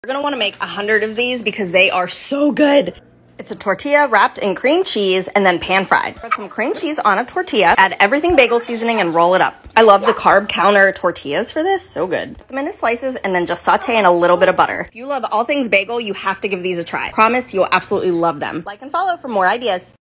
You're gonna wanna make 100 of these because they are so good. It's a tortilla wrapped in cream cheese and then pan fried. Put some cream cheese on a tortilla, add everything bagel seasoning and roll it up. I love the carb counter tortillas for this, so good. Put them into slices and then just saute in a little bit of butter. If you love all things bagel, you have to give these a try. Promise you'll absolutely love them. Like and follow for more ideas.